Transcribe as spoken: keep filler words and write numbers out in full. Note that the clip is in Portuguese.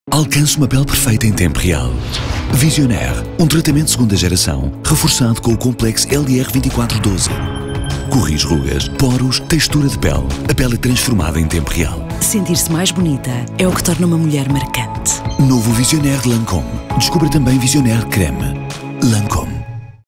Alcance uma pele perfeita em tempo real. Visionaire, um tratamento de segunda geração, reforçado com o complexo L I R vinte e quatro doze. Corrige rugas, poros, textura de pele. A pele é transformada em tempo real. Sentir-se mais bonita é o que torna uma mulher marcante. Novo Visionaire de Lancôme. Descubra também Visionaire Creme. Lancôme.